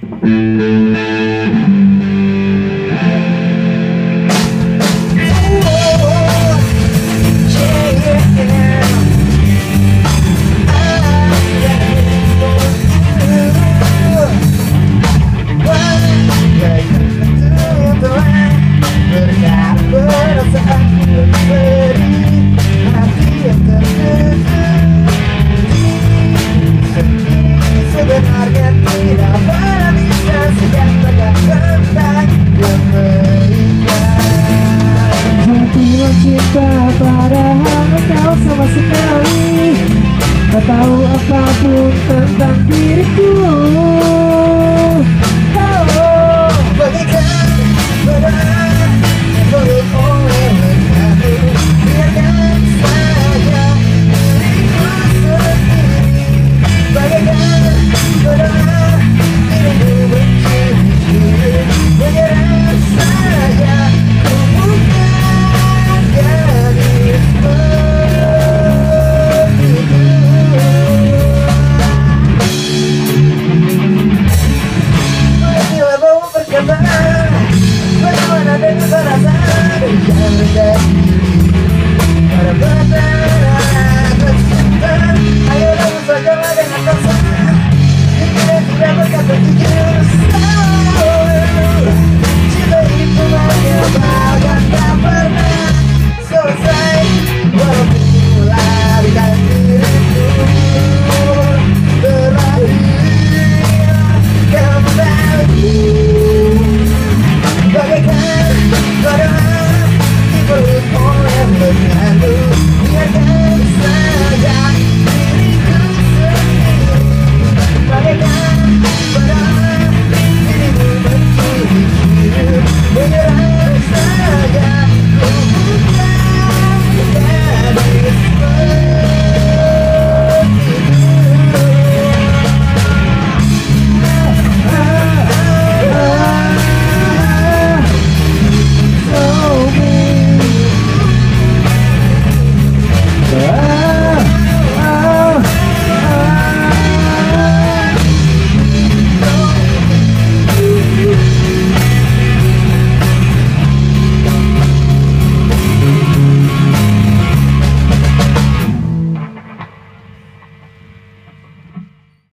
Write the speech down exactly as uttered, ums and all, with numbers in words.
Cinta padahal kau sama sekali tak tahu apapun tentang diriku. Oh, bagaikan benar boleh oleh mengaku, biarkan saja diriku sendiri. Bagaikan benar dirimu mencuri, menyerah saja. Bagaimana dengan perasaan yang menjadi para betapa cinta? Ayo langsung saja dengan kata, tidak tidak berkata jujur.